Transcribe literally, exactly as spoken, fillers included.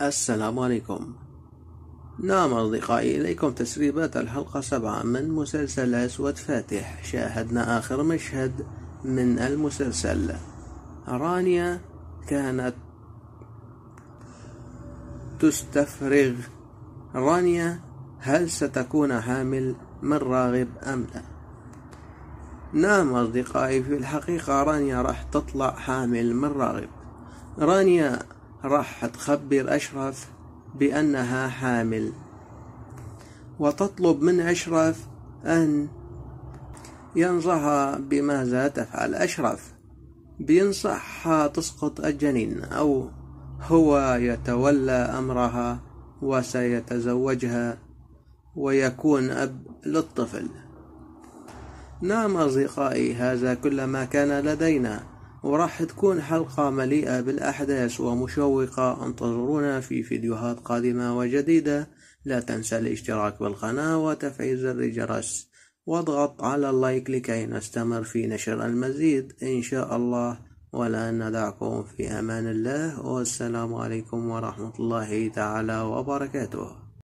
السلام عليكم. نعم أصدقائي، إليكم تسريبات الحلقة سبعة من مسلسل أسود فاتح. شاهدنا آخر مشهد من المسلسل. رانيا كانت تستفرغ. رانيا هل ستكون حامل من راغب أم لا؟ نعم أصدقائي، في الحقيقة رانيا راح تطلع حامل من راغب. رانيا راح تخبر أشرف بأنها حامل، وتطلب من أشرف أن ينصحها بماذا تفعل. أشرف بينصحها تسقط الجنين، أو هو يتولى أمرها وسيتزوجها ويكون أب للطفل. نعم أصدقائي، هذا كل ما كان لدينا، وراح تكون حلقة مليئة بالأحداث ومشوقة. انتظرونا في فيديوهات قادمة وجديدة. لا تنسى الاشتراك بالقناة وتفعيل زر الجرس، واضغط على اللايك لكي نستمر في نشر المزيد إن شاء الله. ولا ندعكم في أمان الله، والسلام عليكم ورحمة الله تعالى وبركاته.